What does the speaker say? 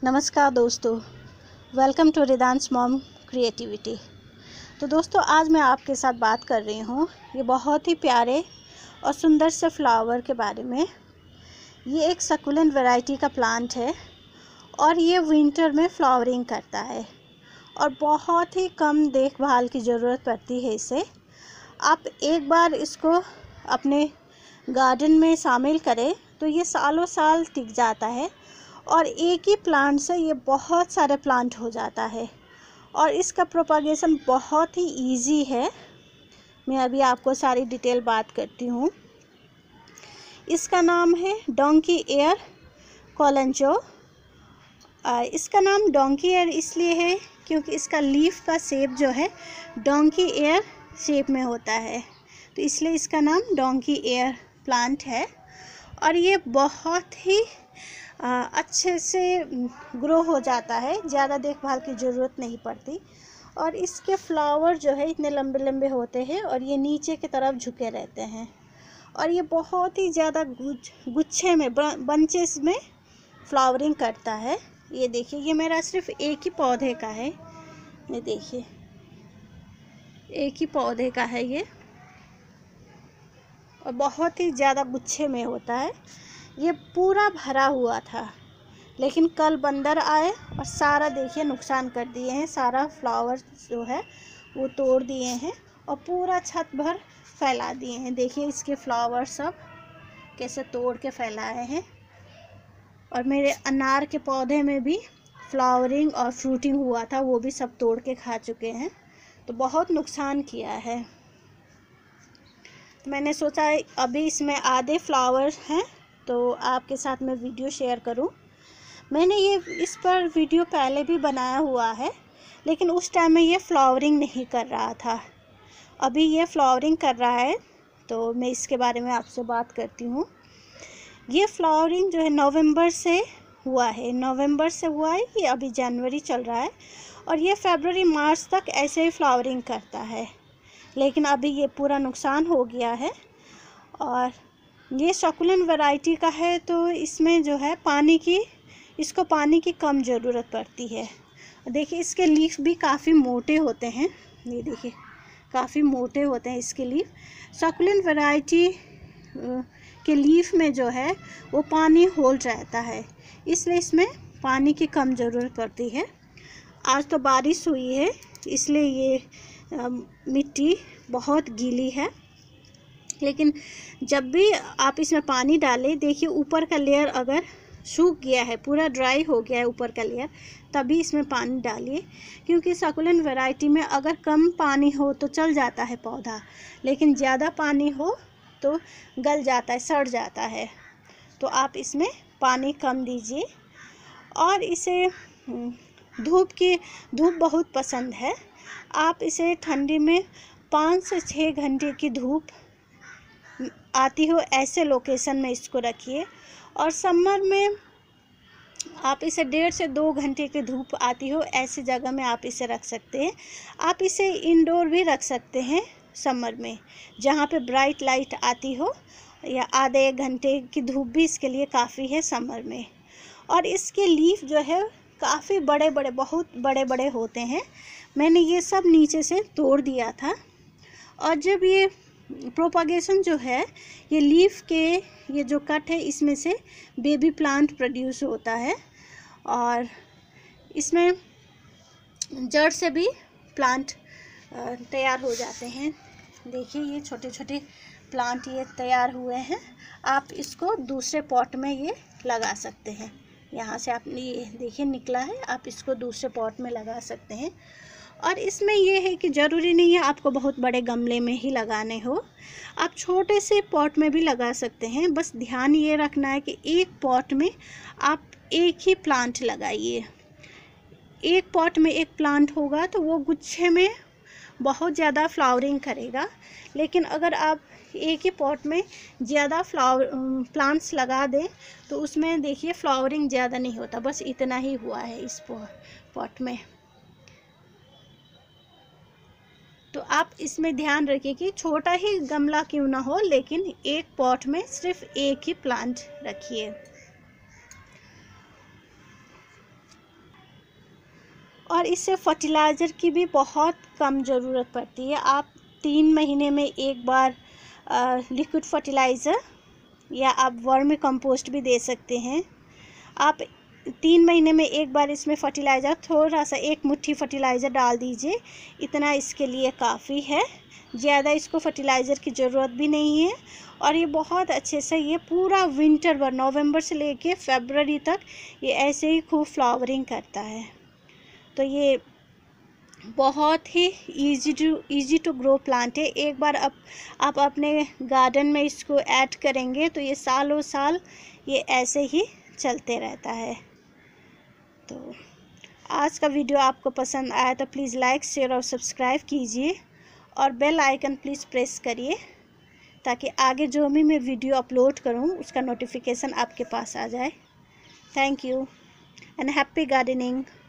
नमस्कार दोस्तों, welcome to रिदांस मॉम क्रिएटिविटी। तो दोस्तों, आज मैं आपके साथ बात कर रही हूँ ये बहुत ही प्यारे और सुंदर से फ्लावर के बारे में। ये एक सक्युलेंट वैरायटी का प्लांट है और ये विंटर में फ्लावरिंग करता है और बहुत ही कम देखभाल की ज़रूरत पड़ती है इसे। आप एक बार इसको अपने गार्डन में शामिल करें तो ये सालों साल टिक जाता है और एक ही प्लांट से ये बहुत सारे प्लांट हो जाता है और इसका प्रोपागेशन बहुत ही इजी है। मैं अभी आपको सारी डिटेल बात करती हूँ। इसका नाम है डोंकी एयर कोलेंचो। इसका नाम डोंकी एयर इसलिए है क्योंकि इसका लीफ का शेप जो है डोंकी एयर शेप में होता है, तो इसलिए इसका नाम डोंकी एयर प्लांट है। और ये बहुत ही अच्छे से ग्रो हो जाता है, ज़्यादा देखभाल की ज़रूरत नहीं पड़ती। और इसके फ्लावर जो है इतने लंबे लंबे होते हैं और ये नीचे की तरफ झुके रहते हैं और ये बहुत ही ज़्यादा गुच्छे में बंचेस में फ्लावरिंग करता है। ये देखिए, ये मेरा सिर्फ एक ही पौधे का है। ये देखिए, एक ही पौधे का है ये और बहुत ही ज़्यादा गुच्छे में होता है। ये पूरा भरा हुआ था, लेकिन कल बंदर आए और सारा देखिए नुकसान कर दिए हैं। सारा फ्लावर जो है वो तोड़ दिए हैं और पूरा छत भर फैला दिए हैं। देखिए इसके फ्लावर सब कैसे तोड़ के फैलाए हैं। और मेरे अनार के पौधे में भी फ्लावरिंग और फ्रूटिंग हुआ था, वो भी सब तोड़ के खा चुके हैं, तो बहुत नुकसान किया है। मैंने सोचा अभी इसमें आधे फ्लावर हैं तो आपके साथ मैं वीडियो शेयर करूं। मैंने ये इस पर वीडियो पहले भी बनाया हुआ है, लेकिन उस टाइम में ये फ्लावरिंग नहीं कर रहा था। अभी ये फ्लावरिंग कर रहा है तो मैं इसके बारे में आपसे बात करती हूँ। ये फ्लावरिंग जो है नवंबर से हुआ है, ये अभी जनवरी चल रहा है और ये फरवरी मार्च तक ऐसे ही फ्लावरिंग करता है। लेकिन अभी ये पूरा नुकसान हो गया है और ये सक्युलेंट वैरायटी का है, तो इसमें जो है इसको पानी की कम ज़रूरत पड़ती है। देखिए इसके लीफ भी काफ़ी मोटे होते हैं। ये देखिए काफ़ी मोटे होते हैं इसके लीफ। सक्युलेंट वैरायटी के लीफ में जो है वो पानी होल्ड रहता है, इसलिए इसमें पानी की कम ज़रूरत पड़ती है। आज तो बारिश हुई है इसलिए ये मिट्टी बहुत गीली है, लेकिन जब भी आप इसमें पानी डालें, देखिए ऊपर का लेयर अगर सूख गया है, पूरा ड्राई हो गया है ऊपर का लेयर, तभी इसमें पानी डालिए। क्योंकि सक्युलेंट वैरायटी में अगर कम पानी हो तो चल जाता है पौधा, लेकिन ज़्यादा पानी हो तो गल जाता है, सड़ जाता है। तो आप इसमें पानी कम दीजिए। और इसे धूप बहुत पसंद है। आप इसे ठंडी में 5 से 6 घंटे की धूप आती हो ऐसे लोकेशन में इसको रखिए। और समर में आप इसे 1.5 से 2 घंटे की धूप आती हो ऐसी जगह में आप इसे रख सकते हैं। आप इसे इंडोर भी रख सकते हैं समर में, जहाँ पे ब्राइट लाइट आती हो, या आधे 1 घंटे की धूप भी इसके लिए काफ़ी है समर में। और इसके लीफ जो है काफ़ी बहुत बड़े बड़े होते हैं। मैंने ये सब नीचे से तोड़ दिया था और जब ये प्रोपागेशन जो है, ये लीफ के ये जो कट है इसमें से बेबी प्लांट प्रोड्यूस होता है और इसमें जड़ से भी प्लांट तैयार हो जाते हैं। देखिए ये छोटे छोटे प्लांट ये तैयार हुए हैं। आप इसको दूसरे पॉट में ये लगा सकते हैं। यहाँ से आपने ये देखिए निकला है, आप इसको दूसरे पॉट में लगा सकते हैं। और इसमें ये है कि ज़रूरी नहीं है आपको बहुत बड़े गमले में ही लगाने हो, आप छोटे से पॉट में भी लगा सकते हैं। बस ध्यान ये रखना है कि एक पॉट में आप एक ही प्लांट लगाइए। एक पॉट में एक प्लांट होगा तो वो गुच्छे में बहुत ज़्यादा फ्लावरिंग करेगा, लेकिन अगर आप एक ही पॉट में ज़्यादा प्लांट्स लगा दें तो उसमें देखिए फ्लावरिंग ज़्यादा नहीं होता, बस इतना ही हुआ है इस पॉट में। तो आप इसमें ध्यान रखिए कि छोटा ही गमला क्यों ना हो, लेकिन एक पॉट में सिर्फ एक ही प्लांट रखिए। और इससे फर्टिलाइज़र की भी बहुत कम ज़रूरत पड़ती है। आप 3 महीने में एक बार लिक्विड फर्टिलाइज़र या आप वर्मी कंपोस्ट भी दे सकते हैं। आप 3 महीने में एक बार इसमें फर्टिलाइज़र, थोड़ा सा 1 मुट्ठी फर्टिलाइज़र डाल दीजिए, इतना इसके लिए काफ़ी है। ज़्यादा इसको फर्टिलाइज़र की ज़रूरत भी नहीं है। और ये बहुत अच्छे से ये पूरा विंटर भर, नवंबर से लेके फरवरी तक ये ऐसे ही खूब फ्लावरिंग करता है। तो ये बहुत ही इजी टू ग्रो प्लांट है। एक बार आप अपने गार्डन में इसको ऐड करेंगे तो ये सालों साल ये ऐसे ही चलते रहता है। तो आज का वीडियो आपको पसंद आया तो प्लीज़ लाइक, शेयर और सब्सक्राइब कीजिए और बेल आइकन प्लीज़ प्रेस करिए ताकि आगे जो भी मैं वीडियो अपलोड करूं उसका नोटिफिकेशन आपके पास आ जाए। Thank you and happy gardening.